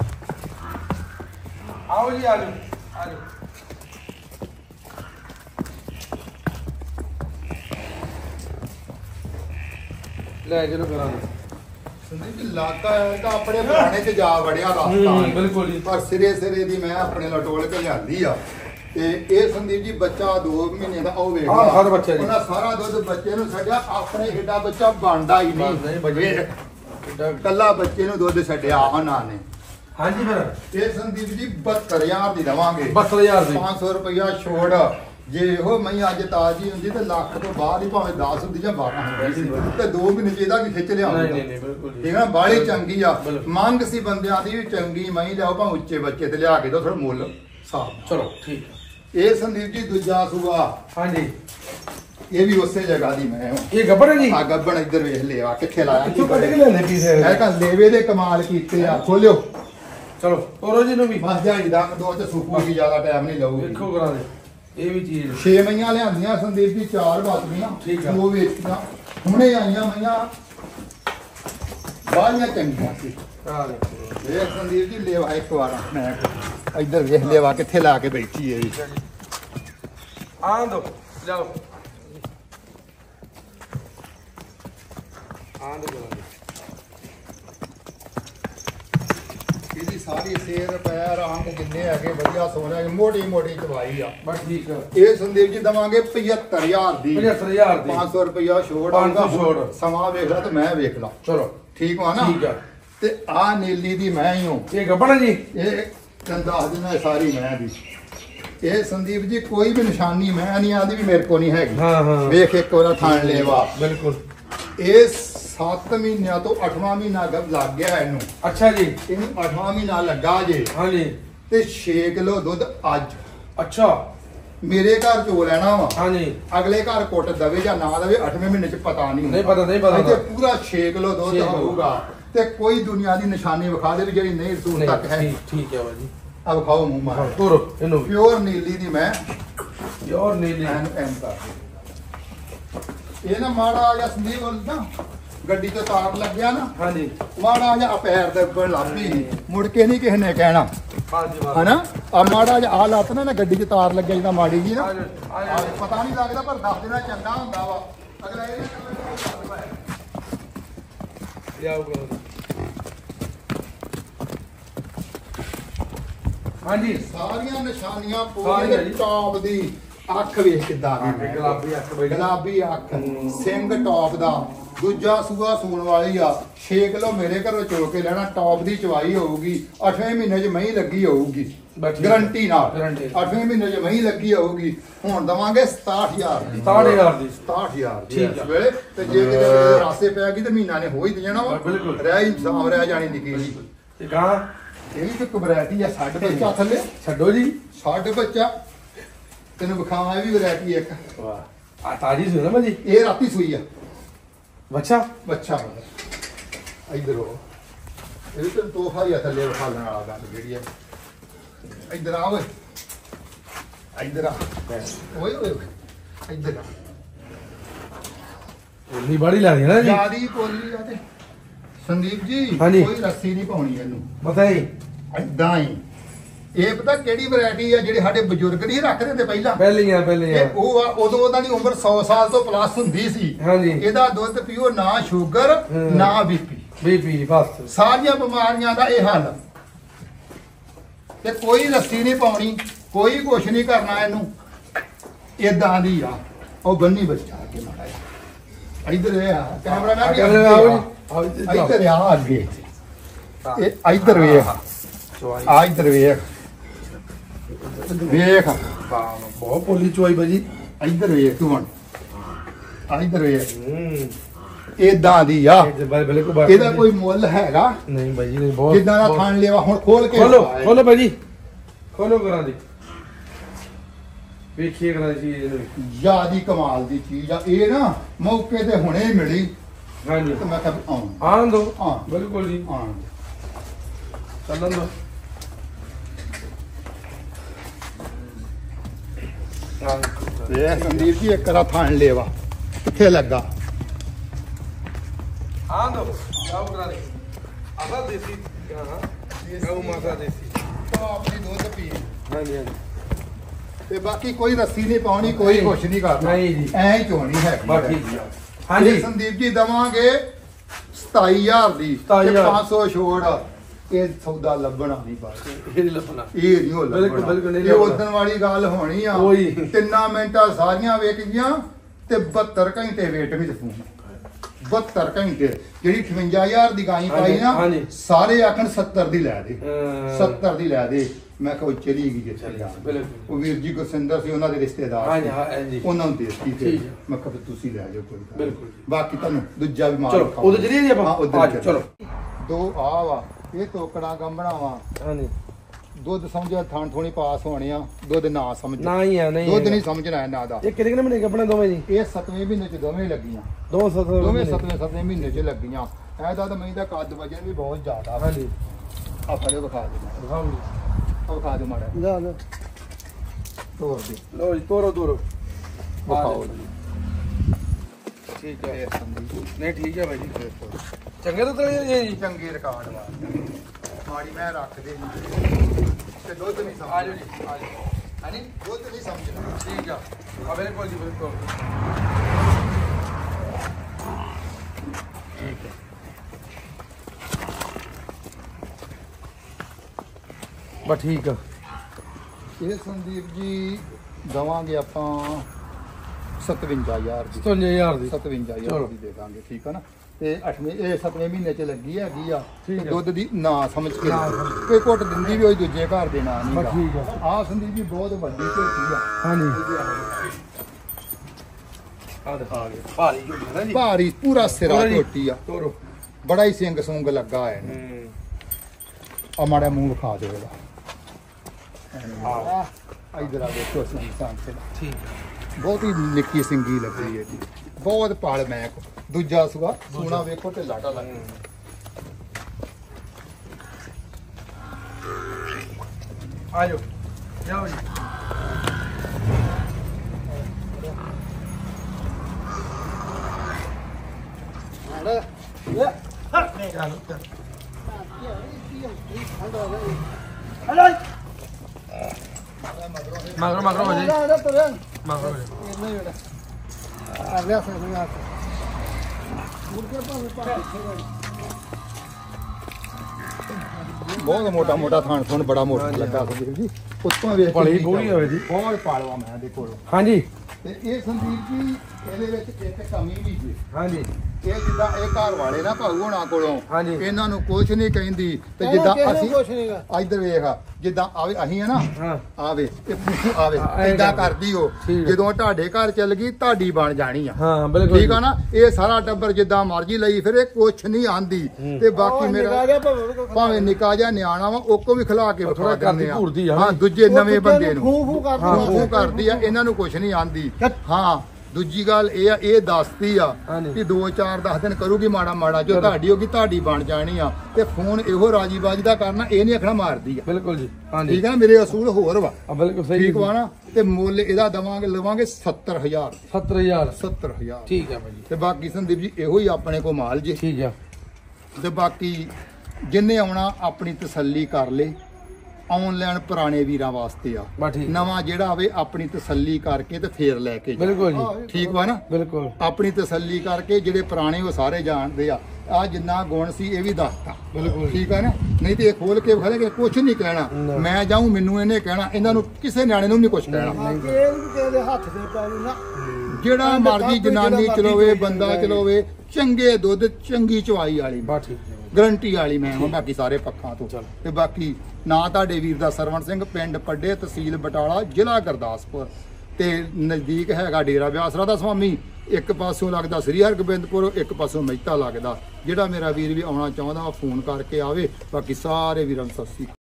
Speaker 1: ਆਓ ਜੀ ਆ ਜਾਓ ਆ ਜਾਓ ਲੈ ਚਲੋ ਕਰਾਂ ਦੇ
Speaker 2: ਸੰਦੀਪ ਜੀ ਲਾਕਾ ਹੈ ਤਾਂ ਆਪਣੇ ਪੁਰਾਣੇ ਚ ਜਾ ਵੜਿਆ ਰਸਤਾ
Speaker 1: ਹੂੰ ਬਿਲਕੁਲ ਜੀ
Speaker 2: ਪਰ ਸਿਰੇ ਸਿਰੇ ਦੀ ਮੈਂ ਆਪਣੇ ਲਟੋਲ ਕੇ ਲਿਆਂਦੀ ਆ ਤੇ ਇਹ ਸੰਦੀਪ ਜੀ ਬੱਚਾ ਦੋ ਮਹੀਨੇ ਦਾ ਉਹ ਵੇਖ
Speaker 1: ਆਹ ਹਰ ਬੱਚਾ ਜੀ।
Speaker 2: ਉਹਨਾਂ ਸਾਰਾ ਦੁੱਧ ਬੱਚੇ ਨੂੰ ਛੱਡਿਆ ਆਪਣੇ ਏਡਾ ਬੱਚਾ ਬਣਦਾ ਹੀ
Speaker 1: ਬਣਦਾ ਹੀ
Speaker 2: ਨਹੀਂ
Speaker 1: ਬੱਚੇ।
Speaker 2: ਵੇਖ, ਕੱਲਾ ਬੱਚੇ ਨੂੰ ਦੁੱਧ ਛੱਡਿਆ ਉਹਨਾਂ ਨੇ
Speaker 1: ਹਾਂਜੀ ਫਿਰ
Speaker 2: ਇਹ ਸੰਦੀਪ ਜੀ ਬਹੱਤਰ ਹਜ਼ਾਰ ਦੀ ਦਵਾਂਗੇ
Speaker 1: ਬਹੱਤਰ ਹਜ਼ਾਰ ਦੀ
Speaker 2: ਪੰਜ ਸੌ ਰੁਪਇਆ ਛੋੜ ਜੇ ਉਹ ਮਈ ਅੱਜ ਤਾਜੀ ਹੁੰਦੀ ਤੇ ਲੱਖ ਤੋਂ ਬਾਹਰ ਹੀ ਭਾਵੇਂ ਦਸ ਹੁੰਦੀ ਜਾਂ ਬਾਰਾਂ ਹੁੰਦੀ ਸੀ ਤੇ ਦੋ ਮਹੀਨੇ ਚ ਇਹਦਾ ਕੀ ਖਿੱਚ ਲਿਆ
Speaker 1: ਨਹੀਂ ਨਹੀਂ ਨਹੀਂ ਬਿਲਕੁਲ ਜੀ
Speaker 2: ਠੀਕ ਹੈ ਨਾ ਬਾਹਲੀ ਚੰਗੀ ਆ
Speaker 1: ਬਿਲਕੁਲ।
Speaker 2: ਮੰਗ ਸੀ ਬੰਦਿਆਂ ਦੀ ਵੀ ਚੰਗੀ ਮਈ ਲਿਆਓ ਭਾਵੇਂ ਉੱਚੇ ਬੱਚੇ ਤੇ ਲਿਆ ਕੇ ਦੋ ਥੋੜਾ ਮੁੱਲ ਸਾਫ
Speaker 1: ਚਲੋ ਠੀਕ ਆ
Speaker 2: ਇਹ ਸੰਦੀਪ ਜੀ ਦੂਜਾ ਸੂਆ
Speaker 1: ਹਾਂਜੀ
Speaker 2: ਇਹ ਵੀ ਉਸੇ ਜਗ੍ਹਾ ਦੀ ਮੈਂ ਹਾਂ
Speaker 1: ਇਹ ਗੱਬੜ ਹੈ ਜੀ
Speaker 2: ਆ ਗੱਬਣ ਇੱਧਰ ਵੇਖ ਲਿਆ ਕਿੱਥੇ ਲਾਇਆ
Speaker 1: ਇੱਥੋਂ ਕੱਢ ਕੇ ਲੈਣੇ ਪੀਸ
Speaker 2: ਮੈਂ ਕਹਾਂ ਲੇਵੇ ਦੇ ਕਮਾਲ ਕੀਤੇ ਆ ਖੋਲਿਓ
Speaker 1: ਚਲੋ ਤੋਰੋ ਜੀ ਨੂੰ ਵੀ
Speaker 2: ਬਸ ਜਾਈ ਦਾ ਦੋ ਤੇ ਸੁੱਕੂਗੀ ਜ਼ਿਆਦਾ ਟਾਈਮ ਨਹੀਂ ਲਊਗੀ
Speaker 1: ਵੇਖੋ ਕਰਾਂ ਦੇ ਇਹ ਵੀ ਚੀਜ਼
Speaker 2: ਛੇ ਮਈਆਂ ਲਿਆਂਦੀਆਂ ਸੰਦੀਪ ਜੀ ਚਾਰ ਬਾਤੀਆਂ
Speaker 1: ਠੀਕ ਆ।
Speaker 2: ਦੋ ਵੇਚੀਆਂ ਹੁਣੇ ਆਈਆਂ ਮਈਆਂ ਬਾਹਲੀਆਂ ਚੰਗੀਆਂ ਸੀ
Speaker 1: ਆ ਦੇਖੋ
Speaker 2: ਵੇਖ ਸੰਦੀਪ ਜੀ ਲੇਵਾ ਇੱਕ ਵਾਰ ਮੈਂ ਇੱਧਰ ਵੇਖ ਲੇਵਾ ਕਿੱਥੇ ਲਾ ਕੇ ਬੈਠੀ ਹੈ ਵੀ
Speaker 1: ਆਂ ਦੋ ਜਾਓ ਆਂ ਦੋ ਕਰਾਂ ਦੇ
Speaker 2: ਇਹਦੀ ਸਾਰੀ ਸੇਰ ਪੈਰ ਆਂਗ ਜਿੰਨੇ ਹੈਗੇ ਵਧੀਆ ਸੋਹਣਾ ਮੋਟੀ ਮੋਟੀ ਚਵਾਈ ਆ
Speaker 1: ਬਸ ਠੀਕ ਆ
Speaker 2: ਇਹ ਸੰਦੀਪ ਜੀ ਦਵਾਂਗੇ ਪਝੱਤਰ ਹਜ਼ਾਰ ਦੀ
Speaker 1: ਪਝੱਤਰ ਹਜ਼ਾਰ ਦੀ
Speaker 2: ਪੰਜ ਸੌ ਰੁਪਇਆ ਛੋੜ
Speaker 1: ਪੰਜ ਸੌ
Speaker 2: ਆਊਗਾ।
Speaker 1: ਛੋੜ।
Speaker 2: ਸਮਾਂ ਵੇਖ ਲਾ ਤੇ ਮੈਂ ਵੇਖ ਲਾ
Speaker 1: ਚਲੋ
Speaker 2: ਠੀਕ ਵਾ ਨਾ
Speaker 1: ਠੀਕ ਆ
Speaker 2: ਤੇ ਆ ਨੀਲੀ ਦੀ ਮੈਂ ਹੀ ਹਾਂ
Speaker 1: ਇਹ ਗੱਬੜ ਹੈ ਜੀ
Speaker 2: ਇਹ ਤੈਨੂੰ ਦੱਸ ਦਿਨਾ ਸਾਰੀ ਮੈਂ ਦੀ ਇਹ ਸੰਦੀਪ ਜੀ ਕੋਈ ਵੀ ਨਿਸ਼ਾਨੀ ਮੈਂ ਨਹੀਂ ਆਦੀ ਵੀ ਮੇਰੇ ਕੋ ਨਹੀਂ ਹੈਗੀ
Speaker 1: ਹਾਂ ਹਾਂ
Speaker 2: ਵੇਖ ਇੱਕ ਵਾਰ ਥਾਣ ਲੇਵਾ
Speaker 1: ਬਿਲਕੁਲ
Speaker 2: ਇਹ ਸੱਤ ਮਹੀਨਿਆਂ ਤੋਂ ਅੱਠਵਾਂ ਮਹੀਨਾ ਗ- ਲੱਗ ਗਿਆ ਇਹਨੂੰ
Speaker 1: ਅੱਛਾ ਜੀ
Speaker 2: ਇਹਨੂੰ ਅੱਠਵਾਂ ਮਹੀਨਾ ਲੱਗਾ ਜੇ
Speaker 1: ਹਾਂਜੀ
Speaker 2: ਤੇ ਛੇ ਕਿਲੋ ਦੁੱਧ ਅੱਜ
Speaker 1: ਅੱਛਾ
Speaker 2: ਮੇਰੇ ਘਰ ਚੋ ਲੈਣਾ ਵਾ
Speaker 1: ਹਾਂਜੀ
Speaker 2: ਅਗਲੇ ਘਰ ਕੁੱਟ ਦਵੇ ਜਾਂ ਨਾ ਦਵੇ ਅੱਠਵੇਂ ਮਹੀਨੇ ਚ ਪਤਾ ਨਹੀਂ
Speaker 1: ਨਹੀਂ ਪਤਾ ਨਹੀਂ ਪਤਾ
Speaker 2: ਇੱਥੇ ਪੂਰਾ ਛੇ ਕਿਲੋ ਦੁੱਧ
Speaker 1: ਛੇ ਕਿਲੋ।
Speaker 2: ਹੋਊਗਾ ਤੇ ਕੋਈ ਦੁਨੀਆ ਦੀ ਨਿਸ਼ਾਨੀ ਵਿਖਾ ਦੇ ਵੀ ਜਿਹੜੀ ਨਹੀਂ ਰਸੂਲ ਤੱਕ ਹੈ
Speaker 1: ਠੀਕ ਠੀਕ ਹੈ ਬਾਜੀ
Speaker 2: ਆ ਵਿਖਾਓ ਮੂੰਹ ਮਾਰ
Speaker 1: ਤੋਰੋ ਇਹਨੂੰ ਵੀ
Speaker 2: ਪਿਓਰ ਨੀਲੀ ਦੀ ਮੈਂ
Speaker 1: ਯਾਰ ਨੀਲੀ
Speaker 2: ਐਨ ਐਨ ਕਰ ਇਹ ਨਾ ਮਾੜਾ ਜਿਹਾ ਸੰਦੀਪ ਵੱਲ ਨਾ ਗੱਡੀ ਤੋਂ ਤਾਰ ਲੱਗਿਆ ਨਾ
Speaker 1: ਹਾਂਜੀ
Speaker 2: ਮਾੜਾ ਜਿਹਾ ਪੈਰ ਦੇ ਉੱਪਰ ਲੱਭੀ ਮੁੜ ਕੇ ਨਹੀਂ ਕਿਸੇ ਨੇ ਕਹਿਣਾ
Speaker 1: ਬਸ ਜੀ ਬਸ
Speaker 2: ਹਨਾ ਆ ਮਾੜਾ ਜਿਹਾ ਆ ਲੱਤ ਨਾ ਨਾ ਗੱਡੀ 'ਚ ਤਾਰ ਲੱਗਿਆ ਜਿਹਦਾ ਮਾੜੀ ਜੀ ਨਾ
Speaker 1: ਆ ਜਾਓ, ਆ ਜਾਓ।
Speaker 2: ਆਹ ਪਤਾ ਨਹੀਂ ਲੱਗਦਾ ਪਰ ਦੱਸ ਦੇਣਾ ਚੰਗਾ ਹੁੰਦਾ ਵਾ ਅਗਲਾ ਇਹ
Speaker 1: ਲਿਆਓ ਕਰੋ ਹਾਂਜੀ
Speaker 2: ਸਾਰੀਆਂ ਨਿਸ਼ਾਨੀਆਂ
Speaker 1: ਸਾਰੀਆਂ
Speaker 2: ਪੂਰੀਆਂ
Speaker 1: ਜੀ।
Speaker 2: ਟੌਪ ਦੀ ਅੱਖ ਵੇਖ ਕਿੱਦਾਂ ਦੀ ਹੈ।
Speaker 1: ਗੁਲਾਬੀ ਅੱਖ ਬਈ
Speaker 2: ਗੁਲਾਬੀ ਅੱਖ ਸਿੰਘ ਟੌਪ ਦਾ ਦੂਜਾ ਸੂਆ ਸੂਣ ਵਾਲੀ ਆ ਛੇ ਕਿਲੋ ਮੇਰੇ ਘਰੋਂ ਚੋ ਕੇ ਲੈਣਾ ਟੌਪ ਦੀ ਚਵਾਈ ਹੋਊਗੀ ਅੱਠਵੇਂ ਮਹੀਨੇ 'ਚ ਮਹੀਂ ਲੱਗੀ ਹੋਊਗੀ
Speaker 1: ਬਸ ਠੀਕ।
Speaker 2: ਗਰੰਟੀ ਨਾਲ
Speaker 1: ਗਰੰਟੀ।
Speaker 2: ਅੱਠਵੇਂ ਮਹੀਨੇ 'ਚ ਮਹੀਂ ਲੱਗੀ ਹੋਊਗੀ ਹੁਣ ਦਵਾਂਗੇ ਸਤਾਹਠ ਹਜ਼ਾਰ ਦੀ
Speaker 1: ਸਤਾਹਠ ਹਜ਼ਾਰ ਦੀ
Speaker 2: ਸਤਾਹਠ ਹਜ਼ਾਰ ਦੀ
Speaker 1: ਠੀਕ
Speaker 2: ਇਸ
Speaker 1: ਆ।
Speaker 2: ਵੇਲੇ ਤੇ ਜੇ ਕਿਤੇ ਰਾਸੇ ਪੈ ਗਈ ਤੇ ਮਹੀਨਾ ਨੇ ਹੋ ਹੀ ਜਾਣਾ ਵਾ
Speaker 1: ਬਿਲਕੁਲ।
Speaker 2: ਰਹਿ ਹੀ ਸਾਮ ਰਹਿ ਜਾਣੀ ਨਿੱਕੀ ਜੀ
Speaker 1: ਤੇ ਗਾਂ
Speaker 2: ਇਹ ਵੀ ਇੱਕ ਵੈਰਾਈਟੀ ਆ ਛੱਡ ਬੱਚਾ ਥੱਲੇ
Speaker 1: ਛੱਡੋ ਜੀ
Speaker 2: ਛੱਡ ਬੱਚਾ ਤੈਨੂੰ ਵਿਖਾਵਾਂ ਇਹ ਵੀ ਵੈਰਾਈਟੀ ਇੱਕ
Speaker 1: ਵਾਹ ਆ ਤਾਜੀ ਸੁਣਾ ਭਾਜੀ
Speaker 2: ਇਹ ਰਾਤੀ ਸੂਈ ਆ
Speaker 1: ਬੱਚਾ
Speaker 2: ਬੱਚਾ ਇਧਰ ਹੋ ਇਹ ਤਾਂ ਤੋਹਫਾ ਹੀ ਆ ਥੱਲੇ ਵਿਖਾ ਲੈਣ ਵਾਲਾ ਗੱਲ ਜਿਹੜੀ ਆ ਇਧਰ ਆ ਓਏ ਇਧਰ ਆ ਓਏ ਓਏ ਓਏ ਇਧਰ ਆ
Speaker 1: ਉਨੀ ਬੜੀ ਲੱਗਦੀ ਨਾ ਜੀ
Speaker 2: ਜਿਆਦੀ ਕੋਲੀ ਆ ਤੇ ਸੰਦੀਪ ਜੀ
Speaker 1: ਹਾਂਜੀ।
Speaker 2: ਕੋਈ ਰੱਸੀ ਨਹੀਂ ਪਾਉਣੀ ਇਹਨੂੰ
Speaker 1: ਪਤਾ ਹੀ
Speaker 2: ਏਦਾਂ ਹੀ ਇਹ ਪਤਾ ਕਿਹੜੀ ਵੈਰਾਈਟੀ ਆ ਜਿਹੜੇ ਸਾਡੇ ਬਜ਼ੁਰਗ ਨਹੀਂ ਰੱਖਦੇ ਤੇ ਪਹਿਲਾਂ
Speaker 1: ਪਹਿਲੀਆਂ ਪਹਿਲੀਆਂ
Speaker 2: ਇਹ ਉਹ ਆ ਉਦੋਂ ਉਹਨਾਂ ਦੀ ਉਮਰ ਸੌ ਸਾਲ ਤੋਂ ਪਲੱਸ ਹੁੰਦੀ ਸੀ
Speaker 1: ਹਾਂਜੀ।
Speaker 2: ਇਹਦਾ ਦੁੱਧ ਪੀਓ ਨਾ ਸ਼ੂਗਰ
Speaker 1: ਹਮ।
Speaker 2: ਨਾ ਬੀਪੀ
Speaker 1: ਬੀਪੀ ਬਸ
Speaker 2: ਸਾਰੀਆਂ ਬਿਮਾਰੀਆਂ ਦਾ ਇਹ ਹੱਲ ਤੇ ਕੋਈ ਲੱਸੀ ਨਹੀਂ ਪਾਉਣੀ ਕੋਈ ਕੁਛ ਨਹੀਂ ਕਰਨਾ ਇਹਨੂੰ ਇਦਾਂ ਦੀ ਆ ਉਹ ਬੰਨੀ ਬੱਚਾ ਕੇ ਮਾੜਾ ਜਿਹਾ। ਇੱਧਰ ਇਹ ਆ ਕੈਮਰਾ
Speaker 1: ਕੈਮਰਾ
Speaker 2: ਮੈਨ
Speaker 1: ਆਓ ਜੀ ਆਓ ਜੀ
Speaker 2: ਇੱਧਰ ਆ ਅੱਗੇ ਇਹ ਇੱਧਰ ਵੇਖ
Speaker 1: ਚੁਆਈ
Speaker 2: ਆ ਇੱਧਰ ਵੇਖ ਵੇਖ
Speaker 1: ਬਹੁਤ ਪੋਲੀ ਚੁਆਈ ਭਾਜੀ
Speaker 2: ਇੱਧਰ ਵੇਖ ਤੂੰ ਹੁਣ ਆ ਇੱਧਰ ਵੇਖ
Speaker 1: ਹੂੰ
Speaker 2: ਇਦਾਂ ਦੀ ਆ
Speaker 1: ਇਹ ਬਲ ਬਲੇ ਕੋ
Speaker 2: ਇਹਦਾ ਕੋਈ ਮੁੱਲ ਹੈਗਾ
Speaker 1: ਨਹੀਂ ਭਾਜੀ ਨਹੀਂ ਬਹੁਤ
Speaker 2: ਜਿੱਦਾਂ ਦਾ ਥਾਣ ਲੈਵਾ ਹੁਣ ਖੋਲ ਕੇ
Speaker 1: ਖੋਲੋ
Speaker 2: ਦਿਖਾ ਇਹ।
Speaker 1: ਖੋਲੋ ਭਾਜੀ ਖੋਲੋ ਕਰਾਂ ਦੀ ਵੇਖੀਏ ਕਰਾਂ ਦੀ ਚੀਜ਼ ਇਹਨੂੰ
Speaker 2: ਜਿਆਦੀ ਕਮਾਲ ਦੀ ਚੀਜ਼ ਆ ਇਹ ਨਾ ਮੌਕੇ ਤੇ ਹੁਣੇ ਹੀ ਮਿਲੀ
Speaker 1: ਹਾਂਜੀ
Speaker 2: ਤੇ ਮੈਂ ਕਿਹਾ ਵੀ ਆਉਂ
Speaker 1: ਆਣ ਦੋ
Speaker 2: ਹਾਂ।
Speaker 1: ਬਿਲਕੁਲ ਜੀ
Speaker 2: ਆਉਂ
Speaker 1: ਚੱਲਣ ਦੋ
Speaker 2: ਇਹ ਸੰਦੀਪ ਜੀ ਇੱਕ ਰਾ ਥਾਣ ਲੈਵਾ ਕਿੱਥੇ ਲੱਗਾ
Speaker 1: ਆਣ ਦੋ ਜਾਓ ਕਰਾਂ ਦੇ ਆਹ ਦੇਸੀ ਹਾਂ ਗਊ ਮਾਤਾ ਦੇਸੀ
Speaker 2: ਤਾਂ ਆਪਣੀ ਦੁੱਧ ਪੀ
Speaker 1: ਹਾਂਜੀ ਹਾਂਜੀ
Speaker 2: ਤੇ ਬਾਕੀ ਕੋਈ ਰੱਸੀ ਨਹੀਂ ਪਾਉਣੀ ਕੋਈ
Speaker 1: ਨਹੀਂ।
Speaker 2: ਕੁਛ ਨਹੀਂ ਕਰਨਾ
Speaker 1: ਨਹੀਂ ਜੀ।
Speaker 2: ਐਂ ਹੀ ਚੋਣੀ ਹੈ
Speaker 1: ਬਸ ਠੀਕ ਜੀ
Speaker 2: ਹਾਂਜੀ
Speaker 1: ਹਾਂਜੀ
Speaker 2: ਸੰਦੀਪ ਜੀ ਦਵਾਂਗੇ ਸਤਾਈ ਹਜ਼ਾਰ ਦੀ
Speaker 1: ਸਤਾਈ
Speaker 2: ਤੇ
Speaker 1: ਹਜ਼ਾਰ।
Speaker 2: ਪੰਜ ਸੌ ਛੋੜ ਇਹ ਸੌਦਾ ਲੱਭਣਾ ਨਹੀਂ ਬਸ
Speaker 1: ਇਹ ਨੀ ਲੱਭਣਾ
Speaker 2: ਇਹ ਨਹੀਂ ਹੋ
Speaker 1: ਬਿਲਕੁਲ, ਬਿਲਕੁਲ ਨਹੀਂ
Speaker 2: ਇਹ
Speaker 1: ਲੱਭਣਾ।
Speaker 2: ਉਦਣ ਵਾਲੀ ਗੱਲ ਹੋਣੀ ਆ
Speaker 1: ਉਹੀ।
Speaker 2: ਤਿੰਨਾਂ ਮਿੰਟਾਂ ਸਾਰੀਆਂ ਵੇਚ ਗਈਆਂ ਤੇ ਬਹੱਤਰ ਘੰਟੇ ਵੇਟ ਵਿੱਚ ਫੋਨ ਬਹੱਤਰ ਘੰਟੇ ਜਿਹੜੀ ਅਠਵੰਜਾ ਹਜ਼ਾਰ ਦੀ ਗਾਈ ਪਾਈ
Speaker 1: ਹਾਂਜੀ,
Speaker 2: ਨਾ
Speaker 1: ਹਾਂਜੀ।
Speaker 2: ਸਾਰੇ ਆਖਣ ਸੱਤਰ ਦੀ ਲੈ ਦੇ
Speaker 1: ਅਹ,
Speaker 2: ਸੱਤਰ ਦੀ ਲੈ ਦੇ ਮੈਂ ਕਿਹਾ ਉਹ ਚਲੀ ਗਈ ਜਿੱਥੇ
Speaker 1: ਚਲੀ
Speaker 2: ਜਾ
Speaker 1: ਗਈ, ਬਿਲਕੁਲ।
Speaker 2: ਉਹ ਵੀਰ ਜੀ ਗੁਰਸਿੰਦਰ ਸੀ ਉਹਨਾਂ ਦੇ ਰਿਸ਼ਤੇਦਾਰ
Speaker 1: ਹਾਂਜੀ,
Speaker 2: ਸੀ।
Speaker 1: ਹਾਂ, ਹਾਂਜੀ।
Speaker 2: ਉਹਨਾਂ ਨੂੰ ਦੇਤੀ ਫਿਰ
Speaker 1: ਠੀਕ ਹੈ।
Speaker 2: ਮੈਂ ਕਿਹਾ ਫਿਰ ਤੁਸੀਂ ਲੈ ਜਾਓ ਕੋਈ ਗੱਲ
Speaker 1: ਬਿਲਕੁਲ।
Speaker 2: ਨਹੀਂ। ਬਾਕੀ ਤੁਹਾਨੂੰ ਦੂਜਾ ਵੀ ਮਾਲ
Speaker 1: ਚਲੋ
Speaker 2: ਖਾਓ।
Speaker 1: ਉਧਰ ਚਲੀਏ ਜੀ ਆਪਾਂ
Speaker 2: ਹਾਂ, ਉੱਧਰ
Speaker 1: ਆ ਜਾਓ,
Speaker 2: ਚਲੋ।
Speaker 1: ਚਲੋ
Speaker 2: ਦੋ ਆ ਵਾ ਇਹ ਤੋਕੜਾ ਗੰਬਣਾ ਵਾ
Speaker 1: ਹਾਂਜੀ
Speaker 2: ਦੁੱਧ ਸਮਝਿਆ ਥਾਣ ਥੋਣੀ ਪਾਸ ਹੋਣੀ ਆ ਦੁੱਧ ਨਾ ਸਮਝ
Speaker 1: ਨਾ ਹੀ ਆ ਨਹੀਂ
Speaker 2: ਦੁੱਧ
Speaker 1: ਹੈਗਾ।
Speaker 2: ਨਹੀਂ ਸਮਝਣਾ ਇਹਨਾਂ ਦਾ
Speaker 1: ਇਹ ਕਿਹੜੇ ਕਿਹੜੇ ਮਹੀਨੇ ਕੱਪੜੇ ਦੋਵੇਂ ਜੀ
Speaker 2: ਇਹ ਸੱਤਵੇਂ ਮਹੀਨੇ ਚ ਦੋਵੇਂ ਲੱਗੀਆਂ
Speaker 1: ਦੋ ਸੱਤ
Speaker 2: ਦੋਵੇਂ ਸੱਤਵੇਂ ਸੱਤਵੇਂ ਮਹੀਨੇ ਚ ਲੱਗੀਆਂ ਇਹਦਾ ਤਾਂ ਮਹੀਂ ਦਾ ਕੱਦ ਵਜਨ ਵੀ ਬਹੁਤ ਜ਼ਿਆਦਾ ਵਾ।
Speaker 1: ਹਾਂਜੀ
Speaker 2: ਆ ਫੜਿਓ ਵਿਖਾ ਦੇ
Speaker 1: ਦਿਖਾਓ ਜੀ
Speaker 2: ਆ ਵਿਖਾ ਦਿਓ ਮਾੜਾ
Speaker 1: ਜਾ ਲੈ
Speaker 2: ਤੋਰ ਦੇ
Speaker 1: ਲਓ ਜੀ ਤੋਰੋ ਤੋਰੋ
Speaker 2: ਵਿਖਾਓ ਜੀ
Speaker 1: ਠੀਕ ਹੈ
Speaker 2: ਇਹ ਸੰਦੀਪ
Speaker 1: ਨਹੀਂ ਠੀਕ ਹੈ ਭਾਈ ਜੀ ਚੰਗੇ ਤਾਂ ਤਲੇ ਜੀ
Speaker 2: ਚੰਗੇ ਰਿਕਾਰਡ ਵਾ ਮਾੜੀ ਮੈਂ ਰੱਖ ਦੇ ਜੀ ਤੇ ਦੁੱਧ ਨਹੀਂ ਸਮਝ
Speaker 1: ਆ ਜਾਓ ਜੀ ਆ ਜਾਓ
Speaker 2: ਹਾਂਜੀ ਦੁੱਧ ਨਹੀਂ ਸਮਝਣਾ
Speaker 1: ਠੀਕ ਆ ਆ ਬਿਲਕੁਲ ਜੀ ਬਿਲਕੁਲ ਠੀਕ ਹੈ ਬਸ ਠੀਕ ਆ
Speaker 2: ਇਹ ਸੰਦੀਪ ਜੀ ਦਵਾਂਗੇ ਆਪਾਂ ਸਤਵੰਜਾ ਹਜ਼ਾਰ ਦੀ
Speaker 1: ਸਤਵੰਜਾ ਹਜ਼ਾਰ ਦੀ
Speaker 2: ਸਤਵੰਜਾ ਹਜ਼ਾਰ
Speaker 1: ਚਲੋ।
Speaker 2: ਦੀ ਦੇ ਦਾਂਗੇ ਠੀਕ ਆ ਨਾ ਤੇ ਅੱਠਵੇਂ ਇਹ ਸੱਤਵੇਂ ਮਹੀਨੇ ਚ ਲੱਗੀ ਹੈਗੀ ਆ
Speaker 1: ਠੀਕ
Speaker 2: ਤੇ
Speaker 1: ਹੈ।
Speaker 2: ਦੁੱਧ ਦੀ ਨਾ ਸਮਝ ਕੇ
Speaker 1: ਨਾ
Speaker 2: ਦਿਓ।
Speaker 1: ਸਮਝ।
Speaker 2: ਕੋਈ ਘੁੱਟ ਦਿੰਦੀ ਵੀ ਹੋਈ ਦੂਜੇ ਘਰ ਦੇ ਨਾਂ ਨਹੀਂ
Speaker 1: ਬਸ ਠੀਕ ਆ।
Speaker 2: ਆ ਸੰਦੀਪ ਜੀ ਬਹੁਤ ਵੱਡੀ ਝੋਟੀ ਆ
Speaker 1: ਹਾਂਜੀ ਆ ਦੇ ਆ ਗਏ ਭਾਰੀ ਝੋਟੀ ਨਾ ਜੀ
Speaker 2: ਭਾਰੀ ਪੂਰਾ ਸਿਰਾ
Speaker 1: ਤੋਰੋ ਜੀ।
Speaker 2: ਝੋਟੀ ਆ
Speaker 1: ਤੋਰੋ
Speaker 2: ਬੜਾ ਹੀ ਸਿੰਘ ਸੁੰਗ ਲੱਗਾ ਹੈ
Speaker 1: ਹੂੰ
Speaker 2: ਆ ਮਾੜਾ ਮੂੰਹ ਵਿਖਾ ਦਿਓ ਇਹਦਾ
Speaker 1: ਆ
Speaker 2: ਆ ਇਧਰ ਆ ਦੇਖੋ ਸੰਦੀਪ ਸਾਂਸੇ
Speaker 1: ਠੀਕ ਹੈ
Speaker 2: ਬਹੁਤ ਹੀ ਨਿੱਕੀ ਸਿੰਗੀ ਲੱਗੀ ਹੈ ਜੀ ਬਹੁਤ ਪਾਲ ਮੈਂ ਦੂਜਾ ਸੁਆ ਸੋਨਾ ਵੇਖੋ ਤੇ ਲਾਟਾ ਲੱਗ
Speaker 1: ਆ ਜਾਓ ਜਾਓ ਜੀ ਮਗਰ ਮਗਰ ਹੋ ਜੀ ਮਗਰ ਹੋ ਜੀ
Speaker 2: ਬਹੁਤ ਮੋਟਾ ਮੋਟਾ ਥਾਣ ਥਣ ਬੜਾ ਮੋਟਾ ਲੱਗਾ ਸੰਦੀਪ ਜੀ ਉੱਤੋਂ ਵੇਖ
Speaker 1: ਬੜੀ ਬੋਲੀ ਹੋਵੇ ਜੀ
Speaker 2: ਬਹੁਤ ਪਾਲਵਾ ਮੈਂ ਦੇ ਕੋਲ
Speaker 1: ਹਾਂਜੀ
Speaker 2: ਤੇ ਇਹ ਸੰਦੀਪ ਜੀ ਇਹਦੇ ਵਿੱਚ ਇੱਕ ਕਮੀ ਵੀ ਜੀ
Speaker 1: ਹਾਂਜੀ
Speaker 2: ਇਹ ਜਿੱਦਾਂ ਇਹ ਘਰ ਵਾਲੇ ਨਾ ਭਾਊ ਹੋਣਾ ਕੋਲੋਂ
Speaker 1: ਹਾਂਜੀ।
Speaker 2: ਇਹਨਾਂ ਨੂੰ ਕੁਝ ਨਹੀਂ ਕਹਿੰਦੀ ਤੇ ਜਿੱਦਾਂ ਅਸੀਂ ਇੱਧਰ ਵੇਖ ਜਿੱਦਾਂ ਆਵੇ ਅਸੀਂ ਆ ਨਾ
Speaker 1: ਹਾਂ
Speaker 2: ਆਵੇ ਇਹ ਪੁੱਛੂ ਆਵੇ
Speaker 1: ਹਾਂ, ਇਹ
Speaker 2: ਇਦਾਂ
Speaker 1: ਗੱਲ।
Speaker 2: ਕਰਦੀ ਉਹ
Speaker 1: ਠੀਕ ਹੈ।
Speaker 2: ਜਦੋਂ ਤੁਹਾਡੇ ਘਰ ਚੱਲ ਗਈ ਤੁਹਾਡੀ ਬਣ ਜਾਣੀ ਆ
Speaker 1: ਹਾਂ ਬਿਲਕੁਲ
Speaker 2: ਠੀਕ ਆ ਨਾ ਇਹ ਸਾਰਾ ਟੱਬਰ ਜਿੱਦਾਂ ਮਰਜ਼ੀ ਲਈ ਫਿਰ ਇਹ ਕੁਛ ਨਹੀਂ ਆਂਦੀ ਤੇ ਬਾਕੀ ਮੇਰਾ ਭਾਵੇਂ ਨਿੱਕਾ ਜਿਹਾ ਨਿਆਣਾ ਵਾ ਉਹ ਕੋ ਵੀ ਖਿਲਾ ਕੇ ਵਿਖਾ
Speaker 1: ਥੋੜਾ
Speaker 2: ਦਿੰਦੇ
Speaker 1: ਕਰਦੀ
Speaker 2: ਆ
Speaker 1: ਘੂਰਦੀ ਆ
Speaker 2: ਹਾਂ ਦੂਜੇ ਨਵੇਂ ਬੰਦੇ ਨੂੰ
Speaker 3: ਫੂ ਫੂ
Speaker 2: ਹਾਂ
Speaker 3: ਕਰਦੀ
Speaker 2: ਉਹ ਕਰਦੀ ਆ ਇਹਨਾਂ ਨੂੰ ਕੁਛ ਨਹੀਂ ਆਂਦੀ ਹਾਂ ਦੂਜੀ ਗੱਲ ਇਹ ਆ ਇਹ ਦੱਸਦੀ ਆ
Speaker 1: ਹਾਂਜੀ।
Speaker 2: ਕਿ ਦੋ ਚਾਰ ਦਸ ਦਿਨ ਕਰੂਗੀ ਮਾੜਾ ਮਾੜਾ ਜੋ ਤੁਹਾਡੀ ਹੋਗੀ ਤੁਹਾਡੀ ਬਣ ਜਾਣੀ ਆ ਤੇ ਫੋਨ ਇਹੋ ਰਾਜੀ ਬਾਜੀ ਦਾ ਕਰਨਾ ਇਹ ਨਹੀਂ ਆਖਣਾ ਮਾਰਦੀ ਆ
Speaker 1: ਬਿਲਕੁਲ ਜੀ ਹਾਂਜੀ
Speaker 2: ਠੀਕ ਆ ਨਾ ਮੇਰੇ ਅਸੂਲ ਹੋਰ ਵਾ
Speaker 1: ਆ ਬਿਲਕੁਲ ਸਹੀ
Speaker 2: ਠੀਕ ਵਾ ਨਾ ਤੇ ਮੁੱਲ ਇਹਦਾ ਦਵਾਂਗੇ ਲਵਾਂਗੇ ਸੱਤਰ ਹਜ਼ਾਰ
Speaker 1: ਸੱਤਰ ਹਜ਼ਾਰ
Speaker 2: ਸੱਤਰ ਹਜ਼ਾਰ
Speaker 1: ਠੀਕ ਹੈ ਭਾਜੀ
Speaker 2: ਤੇ ਬਾਕੀ ਸੰਦੀਪ ਜੀ ਇਹੋ ਹੀ ਆਪਣੇ ਕੋ ਮਾਲ ਜੇ
Speaker 1: ਠੀਕ ਆ
Speaker 2: ਤੇ ਬਾਕੀ ਜਿੰਨੇ ਆਉਣਾ ਆਪਣੀ ਤਸੱਲੀ ਕਰ ਲੇ ਆਨਲਾਈਨ ਪੁਰਾਣੇ ਵੀਰਾਂ ਵਾਸਤੇ ਆ
Speaker 1: ਬਾ ਠੀਕ
Speaker 2: ਨਵਾਂ ਜਿਹੜਾ ਆਵੇ ਆਪਣੀ ਤਸੱਲੀ ਕਰਕੇ ਤੇ ਫੇਰ ਲੈ ਕੇ ਜਾ।
Speaker 1: ਬਿਲਕੁਲ ਜੀ
Speaker 2: ਠੀਕ ਵਾ ਨਾ
Speaker 1: ਬਿਲਕੁਲ
Speaker 2: ਆਪਣੀ ਤਸੱਲੀ ਕਰਕੇ ਜਿਹੜੇ ਪੁਰਾਣੇ ਉਹ ਸਾਰੇ ਜਾਣਦੇ ਆ ਆ ਜਿੰਨਾ ਗੁਣ ਸੀ ਇਹ ਵੀ ਦੱਸਤਾ
Speaker 1: ਬਿਲਕੁਲ
Speaker 2: ਠੀਕ ਆ ਨਾ ਨਹੀਂ ਤੇ ਇਹ ਖੋਲ ਕੇ ਵਿਖਾ ਕਿ ਕੁਝ ਨਹੀਂ ਕਹਿਣਾ
Speaker 1: ਨਾ।
Speaker 2: ਮੈਂ ਜਾਊਂ ਮੈਨੂੰ ਇਹਨੇ ਕਹਿਣਾ ਇਹਨਾਂ ਨੂੰ ਕਿਸੇ ਨਿਆਣੇ ਨੂੰ ਨਹੀਂ ਕੁਝ ਕਹਿਣਾ
Speaker 3: ਦੇ ਹੱਥ ਦੇ ਪੈਰੂ ਨਾ
Speaker 2: ਜਿਹੜਾ ਮਰਜੀ ਜਨਾਨੀ ਚਲੋਵੇ ਬੰਦਾ ਚਲੋਵੇ ਚੰਗੇ ਦੁੱਧ ਚੰਗੀ ਚਵਾਈ ਵਾਲੀ
Speaker 1: ਬਾ ਠੀਕ ਹੈ
Speaker 2: ਗਰੰਟੀ ਵਾਲੀ ਮੈਂ ਹਾਂ ਬਾਕੀ ਸਾਰੇ ਪੱਖਾਂ ਤੋਂ ਤੇ ਬਾਕੀ ਨਾਂ ਤੁਹਾਡੇ ਵੀਰ ਦਾ ਸਰਵਣ ਸਿੰਘ ਪਿੰਡ ਪੱਡੇ ਤਹਿਸੀਲ ਬਟਾਲਾ ਜ਼ਿਲ੍ਹਾ ਗੁਰਦਾਸਪੁਰ ਤੇ ਨਜ਼ਦੀਕ ਹੈਗਾ ਡੇਰਾ ਬਿਆਸ ਰਾਧਾ ਸੁਆਮੀ ਇੱਕ ਪਾਸੋਂ ਲੱਗਦਾ ਸ੍ਰੀ ਹਰਗੋਬਿੰਦਪੁਰ ਇੱਕ ਪਾਸੋਂ ਮਹਿਤਾ ਲੱਗਦਾ ਜਿਹੜਾ ਮੇਰਾ ਵੀਰ ਵੀ ਆਉਣਾ ਚਾਹੁੰਦਾ ਫੋਨ ਕਰਕੇ ਆਵੇ ਬਾਕੀ ਸਾਰੇ ਵੀਰਾਂ ਨੂੰ ਸਤਿ ਸ੍ਰੀ ਅਕਾਲ।